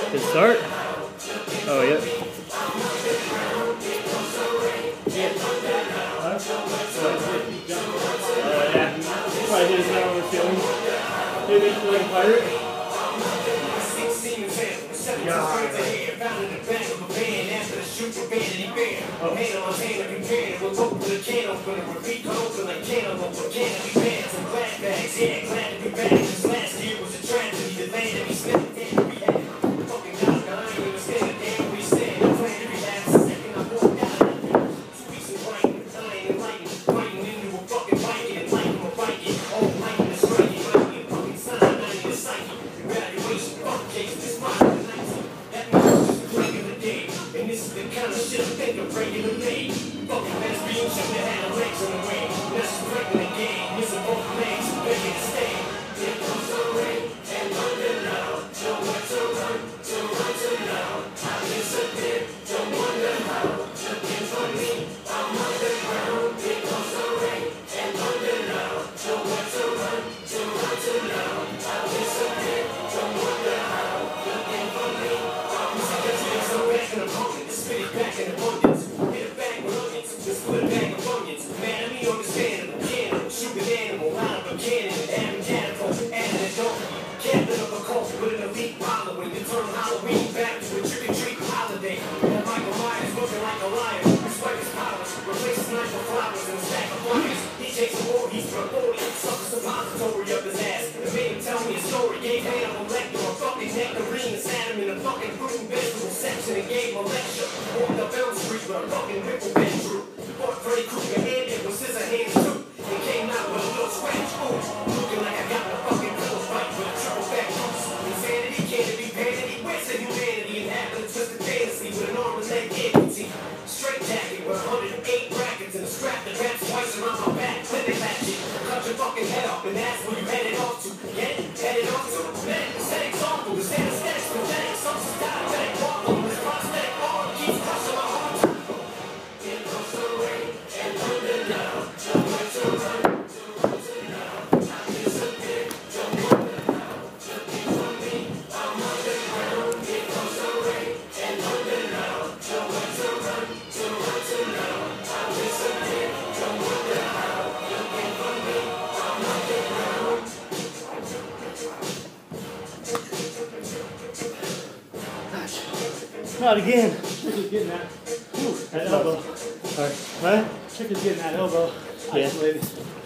Good start. Oh, yep. Yeah. Probably hit his head on the ceiling. Hit it like a pirate. Not again. Chick is getting that. Ooh, that elbow. Alright. What? Chick is getting that elbow. Yeah. Isolated.